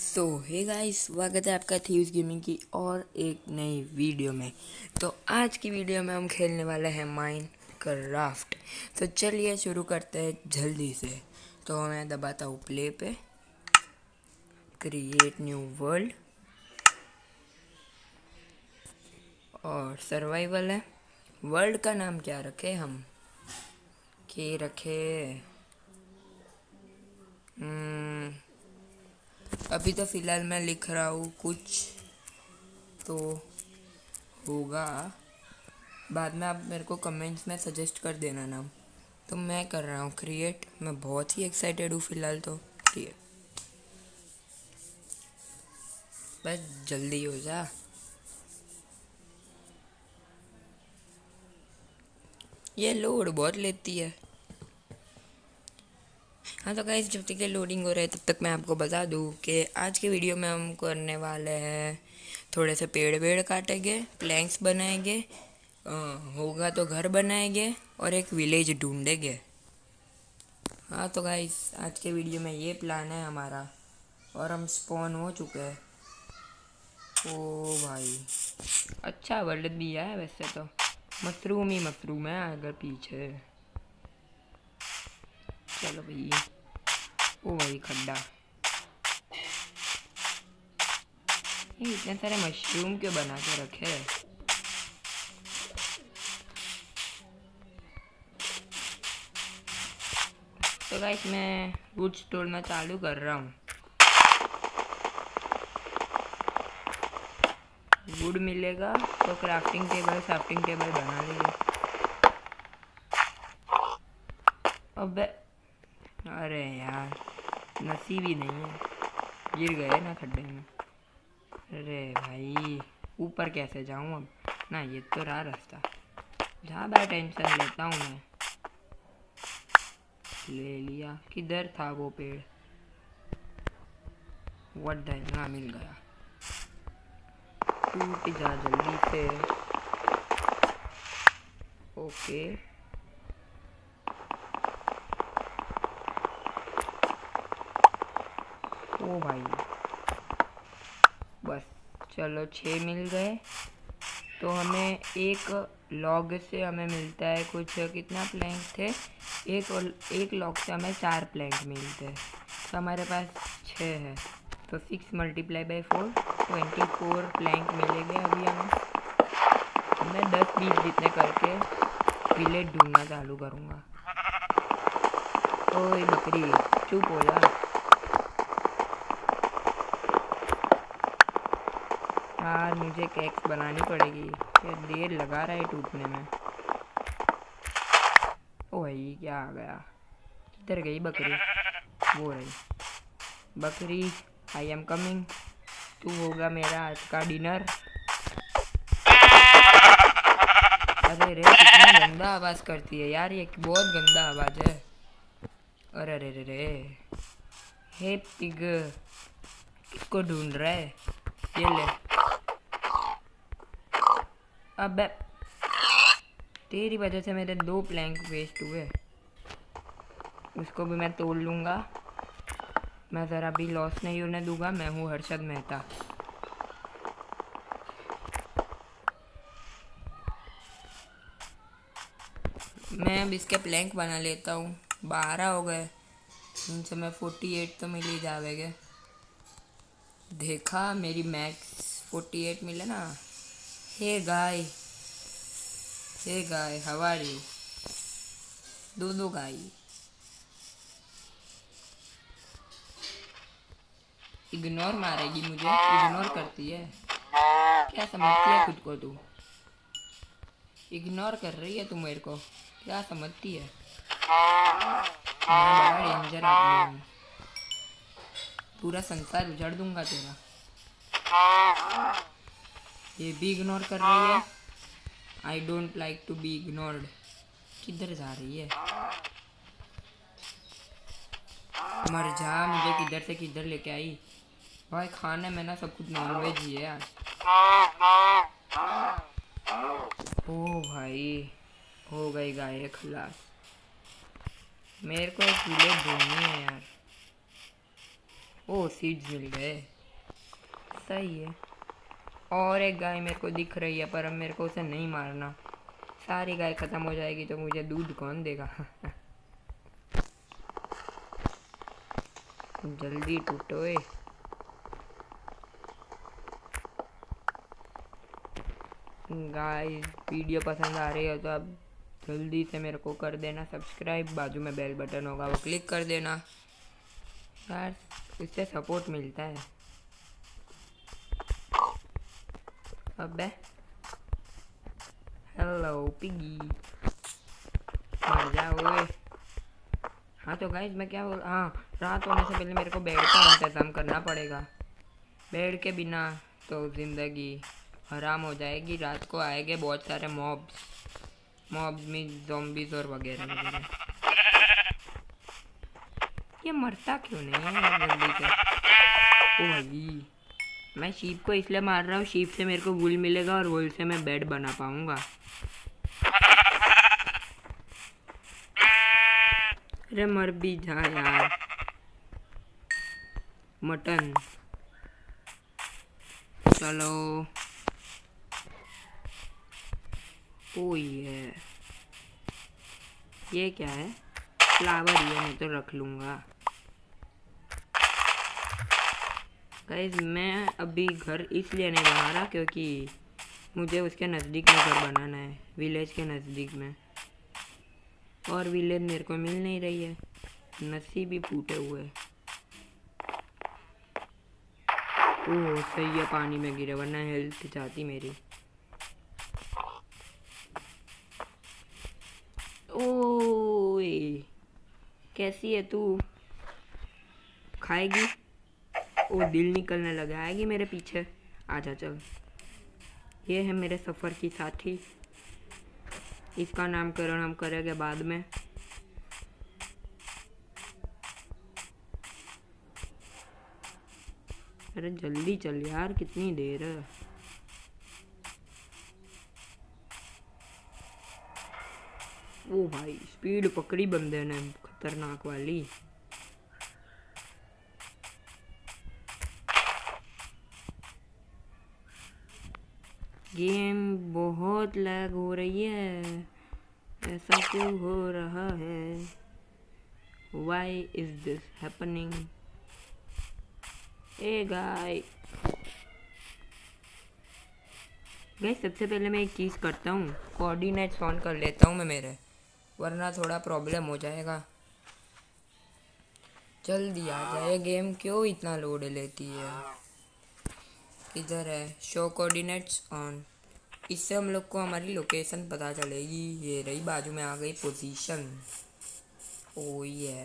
सो hey guys, स्वागत है आपका थीव्स गेमिंग की और एक नई वीडियो में। तो आज की वीडियो में हम खेलने वाले हैं माइनक्राफ्ट। तो चलिए शुरू करते हैं जल्दी से। तो मैं दबाता हूँ प्ले पे, क्रिएट न्यू वर्ल्ड और सर्वाइवल है। वर्ल्ड का नाम क्या रखे हम? के रखे अभी तो फ़िलहाल मैं लिख रहा हूँ, कुछ तो होगा। बाद में आप मेरे को कमेंट्स में सजेस्ट कर देना नाम। तो मैं कर रहा हूँ क्रिएट। मैं बहुत ही एक्साइटेड हूँ फ़िलहाल तो। क्रिएट, बस जल्दी हो जा। ये लोड बहुत लेती है। हाँ तो गाइस, जब तक ये लोडिंग हो रहा है तब तक मैं आपको बता दूँ कि आज के वीडियो में हम करने वाले हैं, थोड़े से पेड़ वेड़ काटेंगे, प्लैंक्स बनाएंगे, होगा तो घर बनाएंगे और एक विलेज ढूंढेंगे। हाँ तो गाइस, आज के वीडियो में ये प्लान है हमारा। और हम स्पॉन हो चुके हैं। ओ भाई, अच्छा वर्ल्ड भी है वैसे तो। मशरूम ही मशरूम है अगर पीछे। चलो भाई। ओ भाई खड्डा। ये इतने सारे मशरूम क्यों बना के रखे हैं? तो गाइस, मैं वुड्स तोड़ना चालू कर रहा हूँ। वुड मिलेगा तो क्राफ्टिंग टेबल बना लेंगे। अबे अरे यार, नसीब ही नहीं है, गिर गए ना खड्डे में। अरे भाई, ऊपर कैसे जाऊँ अब? ना ये तो रहा रास्ता। ज़्यादा टेंशन लेता हूँ मैं। ले लिया। किधर था वो पेड़? व्हाट द हेल, ना मिल गया। टूट जा जल्दी से। ओके, ओ भाई बस। चलो 6 मिल गए। तो हमें एक लॉग से हमें मिलता है कुछ, कितना प्लैंक थे? एक लॉग से हमें 4 प्लैंक मिलते हैं। तो हमारे पास 6 है। तो 6 मल्टीप्लाई बाई 4, 24 प्लैंक मिलेंगे अभी हमें। मैं 10-20 जितने करके विलेज ढूंढना चालू करूँगा। ओए बकरी, चुप हो जा यार, मुझे केक्स बनानी पड़ेगी। ये देर लगा रहा है टूटने में। ओ भाई, क्या आ गया? किधर गई बकरी? वो रही बकरी। I am coming. तू होगा मेरा आज का डिनर। अरे रे, कितना गंदा आवाज़ करती है यार, ये बहुत गंदा आवाज़ है। अरे रे रे रे। हे पिग, किसको ढूंढ रहा है? ये ले। अबे, तेरी वजह से मेरे 2 प्लैंक वेस्ट हुए। उसको भी मैं तोड़ लूँगा। मैं ज़रा भी लॉस नहीं होने दूंगा। मैं हूँ हर्षद मेहता। मैं अब इसके प्लैंक बना लेता हूँ। 12 हो गए, इनसे मैं 48 तो मिल ही जाएंगे। देखा, मेरी मैक्स 48 मिले ना। हे गाय, हे गाय, हाउ आर यू? दो गाय। इग्नोर मारेगी मुझे, इग्नोर करती है। क्या समझती है खुद को तू? इग्नोर कर रही है तू मेरे को, क्या समझती है? मैं बड़ा डेंजर आदमी हूँ, पूरा संसार उजाड़ दूंगा तेरा। ये भी इग्नोर कर रही है। I don't like to be ignored. किधर जा रही है? मर जा, मुझे किधर से किधर लेके आई। भाई खाने में ना सब कुछ नॉनवेज ही है आज। ओ भाई, हो गई गाय खलास। मेरे को एक विलेज ढूंढनी है यार। ओ सीड्स मिल गए। सही है। और एक गाय मेरे को दिख रही है, पर अब मेरे को उसे नहीं मारना। सारी गाय ख़त्म हो जाएगी तो मुझे दूध कौन देगा। जल्दी टूटोए। गाइस वीडियो पसंद आ रही हो तो अब जल्दी से मेरे को कर देना सब्सक्राइब। बाजू में बेल बटन होगा, वो क्लिक कर देना यार, इससे सपोर्ट मिलता है। अबे हेलो पिगी, मर जा ओए। हाँ तो गाइस मैं क्या बोल, हाँ, रात होने से पहले मेरे को बेड का इंतज़ाम करना पड़ेगा। बेड के बिना तो ज़िंदगी हराम हो जाएगी। रात को आएंगे बहुत सारे मॉब्स में ज़ॉम्बीज़ और वगैरह वगैरह। ये मरता क्यों नहीं है यार जल्दी से। ओ भाई, मैं शीप को इसलिए मार रहा हूँ, शीप से मेरे को वूल मिलेगा और वूल से मैं बेड बना पाऊँगा। अरे मर भी जा यार। मटन, चलो। ओ ये क्या है? फ्लावर, ये मैं तो रख लूँगा। गाइस मैं अभी घर इसलिए नहीं बना रहा क्योंकि मुझे उसके नज़दीक में घर बनाना है, विलेज के नज़दीक में। और विलेज मेरे को मिल नहीं रही है, नसीब भी फूटे हुए। ओह सही है, पानी में गिरे वरना हेल्थ जाती मेरी। ओए कैसी है तू? खाएगी? ओ दिल निकलने लगा, आएगी मेरे पीछे। आजा चल। ये है मेरे सफ़र की साथी, इसका नामकरण हम करेंगे बाद में। अरे जल्दी चल यार, कितनी देर है। ओ भाई स्पीड पकड़ी बंदे ने, खतरनाक वाली। गेम बहुत लैग हो रही है, ऐसा क्यों हो रहा है? Why is this happening? ए गाइस सबसे पहले मैं एक चीज़ करता हूँ, कोऑर्डिनेट्स ऑन कर लेता हूँ मैं मेरे, वरना थोड़ा प्रॉब्लम हो जाएगा। जल्दी आ जाए, गेम क्यों इतना लोड लेती है। किधर है? शो कोऑर्डिनेट्स ऑन, इससे हम लोग को हमारी लोकेशन पता चलेगी। ये रही, बाजू में आ गई पोजीशन। ओ ये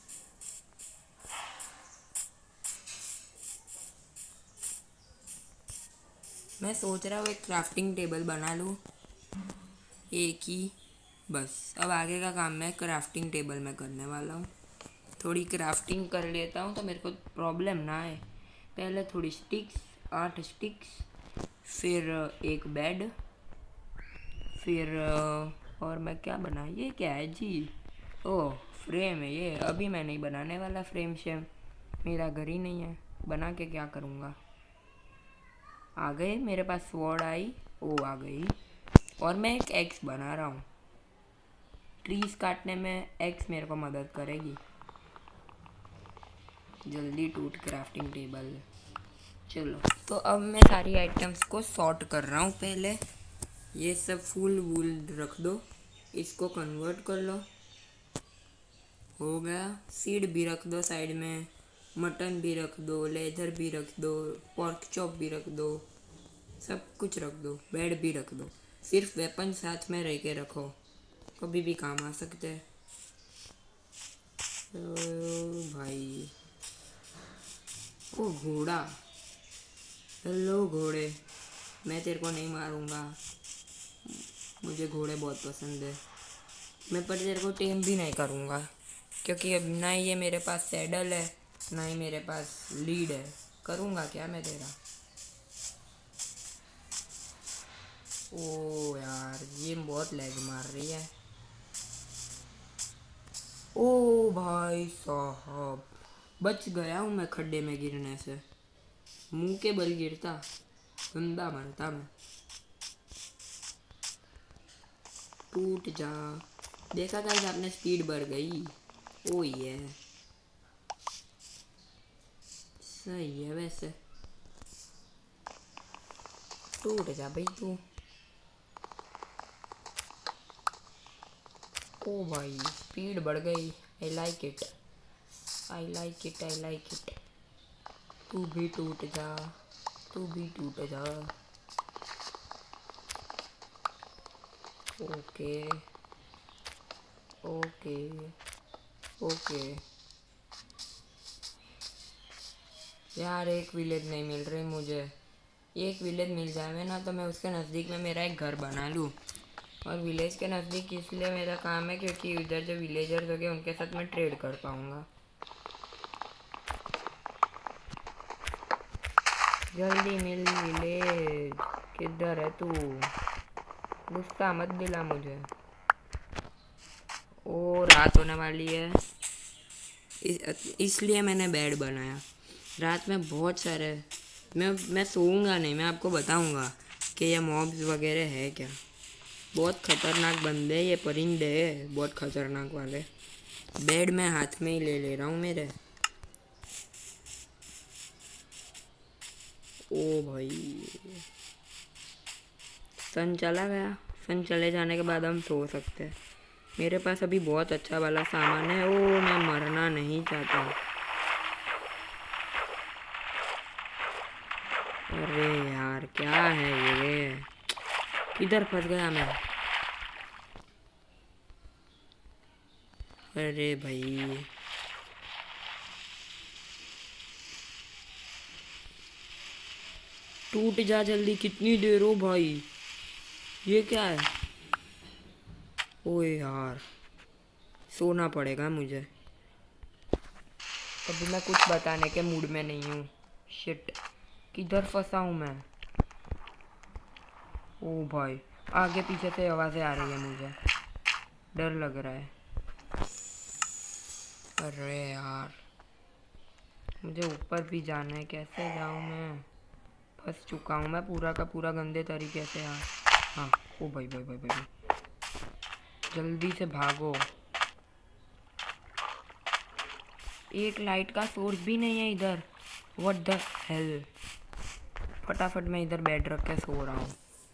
मैं सोच रहा हूँ एक क्राफ्टिंग टेबल बना लूँ, एक ही बस। अब आगे का काम मैं क्राफ्टिंग टेबल में करने वाला हूँ। थोड़ी क्राफ्टिंग कर लेता हूँ तो मेरे को प्रॉब्लम ना आए। पहले थोड़ी स्टिक्स, 8 स्टिक्स, फिर एक बेड, फिर और मैं क्या बना, ये क्या है जी? ओह फ्रेम है ये। अभी मैं नहीं बनाने वाला फ्रेम शेम, मेरा घर ही नहीं है, बना के क्या करूँगा। आ गए मेरे पास स्वॉर्ड आई, ओ आ गई। और मैं एक एक्स बना रहा हूँ, ट्रीज काटने में एक्स मेरे को मदद करेगी। जल्दी टूट क्राफ्टिंग टेबल। चलो तो अब मैं सारी आइटम्स को सॉर्ट कर रहा हूँ। पहले ये सब फूल वूल रख दो, इसको कन्वर्ट कर लो, हो गया। सीड भी रख दो साइड में, मटन भी रख दो, लेदर भी रख दो, पोर्क चॉप भी रख दो, सब कुछ रख दो, बेड भी रख दो। सिर्फ वेपन साथ में रह के रखो, कभी भी काम आ सकते हैं। भाई ओ घोड़ा, हेलो घोड़े, मैं तेरे को नहीं मारूंगा, मुझे घोड़े बहुत पसंद है। मैं पर तेरे को टेम भी नहीं करूंगा क्योंकि अब ना ही ये मेरे पास सैडल है, ना ही मेरे पास लीड है। करूंगा क्या मैं तेरा? ओ यार ये बहुत लैग मार रही है। ओ भाई साहब, बच गया हूँ मैं खड्डे में गिरने से। मुंह के बल गिरता, गंदा मरता मैं। टूट जा। देखा गाइस आपने, स्पीड बढ़ गई। ओ ये सही है वैसे। टूट जा भाई तू। ओ भाई स्पीड बढ़ गई। I like it, I like it, I like it. तू भी टूट जा, तू भी टूट जा। Okay okay okay. यार एक विलेज नहीं मिल रही मुझे। एक विलेज मिल जाए ना तो मैं उसके नज़दीक में मेरा एक घर बना लूँ। और विलेज के नज़दीक इसलिए मेरा काम है क्योंकि उधर जो विलेजर्स हो गए उनके साथ मैं ट्रेड कर पाऊँगा। जल्दी मिल विलेज। किधर है तू? गुस्सा मत दिला मुझे। ओ रात होने वाली है, इसलिए मैंने बेड बनाया। रात में बहुत सारे मैं सोऊंगा नहीं, मैं आपको बताऊंगा कि ये मॉब्स वगैरह है क्या। बहुत खतरनाक बंदे, ये परिंदे है बहुत खतरनाक वाले। बेड मैं हाथ में ही ले रहा हूँ मेरे। ओ भाई सन चला गया। सन चले जाने के बाद हम सो सकते हैं। मेरे पास अभी बहुत अच्छा वाला सामान है। ओ मैं मरना नहीं चाहता। अरे यार क्या है ये, किधर फंस गया मैं। अरे भाई टूट जा जल्दी। कितनी देर हो भाई, ये क्या है? ओए यार सोना पड़ेगा मुझे। अभी मैं कुछ बताने के मूड में नहीं हूँ। शिट, किधर फंसा हूँ मैं? ओ भाई आगे पीछे से आवाज़ें आ रही है, मुझे डर लग रहा है। अरे यार मुझे ऊपर भी जाना है, कैसे जाऊँ मैं? फंस चुका हूँ मैं पूरा का पूरा गंदे तरीके से यार। हाँ ओ भाई भाई भाई भाई, जल्दी से भागो। एक लाइट का सोर्स भी नहीं है इधर। What the hell. फटाफट मैं इधर बेड रख के सो रहा हूँ।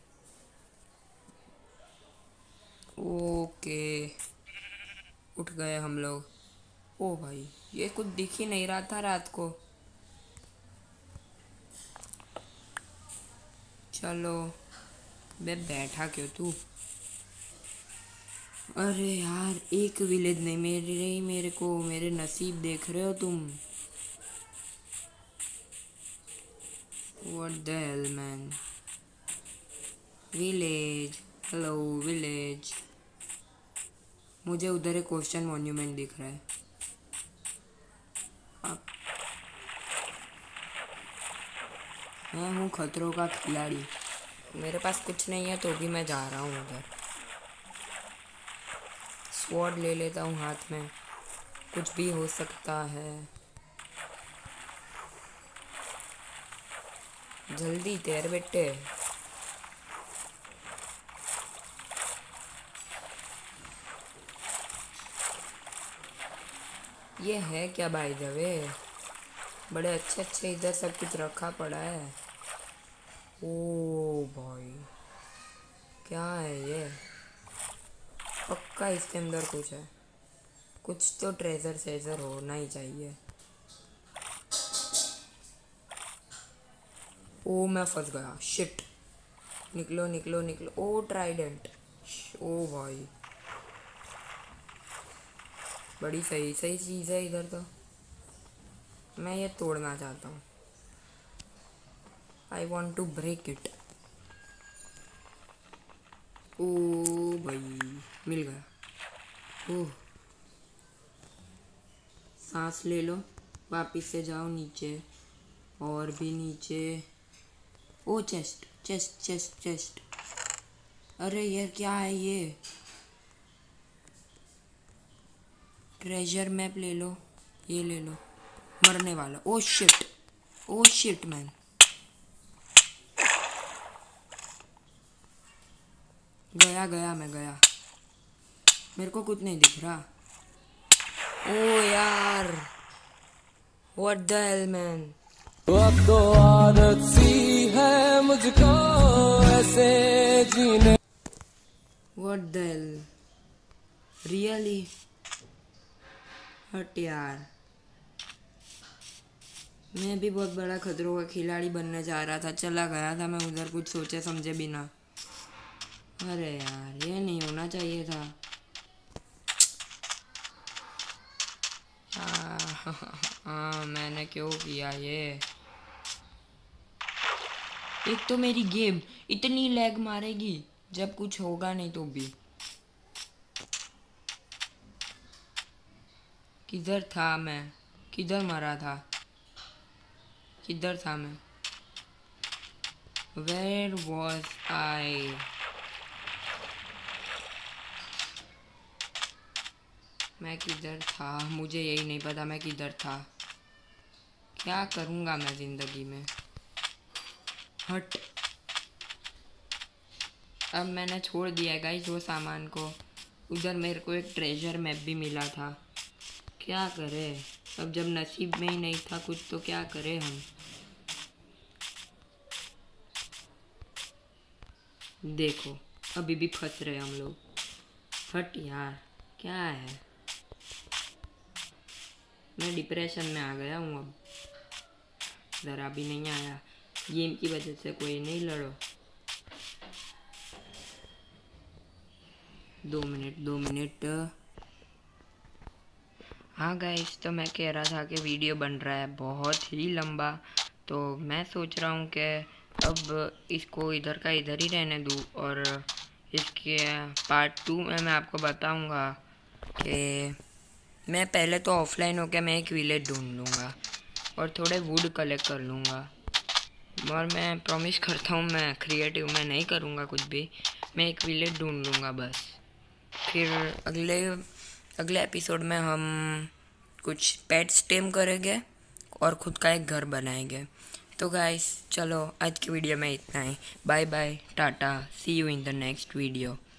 ओके उठ गए हम लोग। ओ भाई ये कुछ दिख ही नहीं रहा था रात को। चलो बे बैठा क्यों तू? अरे यार एक विलेज नहीं मेरे को मेरे नसीब देख रहे हो तुम? What the hell man. Village, hello village. मुझे उधर एक क्वेश्चन मॉन्यूमेंट दिख रहा है। आप मैं हूँ खतरों का खिलाड़ी। मेरे पास कुछ नहीं है तो भी मैं जा रहा हूँ उधर। स्वॉर्ड ले लेता हूँ हाथ में, कुछ भी हो सकता है। जल्दी तैर बेटे। ये है क्या बाय द वे? बड़े अच्छे अच्छे इधर सब कुछ रखा पड़ा है। ओ भाई क्या है ये? पक्का इसके अंदर कुछ है। कुछ तो ट्रेजर सेजर होना ही चाहिए। ओ मैं फंस गया। शिट, निकलो निकलो निकलो। ओ ट्राइडेंट। ओ भाई बड़ी सही सही चीज़ है इधर तो। मैं ये तोड़ना चाहता हूँ। I want to break it. ओ भाई मिल गया। ओह सांस ले लो, वापिस से जाओ नीचे और भी नीचे। Oh chest chest chest chest. अरे यार क्या है ये? ट्रेजर मैप ले लो, ये ले लो। मरने वाला। Oh shit, oh shit man, गया गया मैं गया, मेरे को कुछ नहीं दिख रहा। ओ यार, व्हाट द हेल मैन। अब तो आदत सी है मुझको ऐसे जीने। व्हाट द हेल, रियली हट यार। मैं भी बहुत बड़ा खतरों का खिलाड़ी बनने जा रहा था, चला गया था मैं उधर कुछ सोचे समझे बिना। अरे यार, ये नहीं होना चाहिए था। हाँ, मैंने क्यों किया ये। एक तो मेरी गेम इतनी लैग मारेगी जब कुछ होगा नहीं तो भी। किधर था मैं, किधर मरा था, किधर था मैं, वेयर वॉज आई। मैं किधर था, मुझे यही नहीं पता मैं किधर था। क्या करूँगा मैं ज़िंदगी में। हट, अब मैंने छोड़ दिया गाइस वो सामान को। उधर मेरे को एक ट्रेजर मैप भी मिला था। क्या करे, अब जब नसीब में ही नहीं था कुछ तो क्या करें हम। देखो, अभी भी फंस रहे हम लोग। हट यार, क्या है, मैं डिप्रेशन में आ गया हूँ अब। ज़रा भी नहीं आया, गेम की वजह से कोई नहीं लड़ो। 2 मिनट। हाँ गाइस, तो मैं कह रहा था कि वीडियो बन रहा है बहुत ही लंबा, तो मैं सोच रहा हूँ कि अब इसको इधर का इधर ही रहने दूँ, और इसके पार्ट 2 में मैं आपको बताऊँगा कि मैं पहले तो ऑफलाइन होकर मैं एक विलेज ढूंढ लूँगा और थोड़े वुड कलेक्ट कर लूँगा। और मैं प्रॉमिस करता हूँ मैं क्रिएटिव में नहीं करूँगा कुछ भी, मैं एक विलेज ढूंढ लूँगा बस। फिर अगले एपिसोड में हम कुछ पेट्स टेम करेंगे और ख़ुद का एक घर बनाएंगे। तो गाइस चलो, आज की वीडियो में इतना ही। Bye bye, tata, see you in the next video.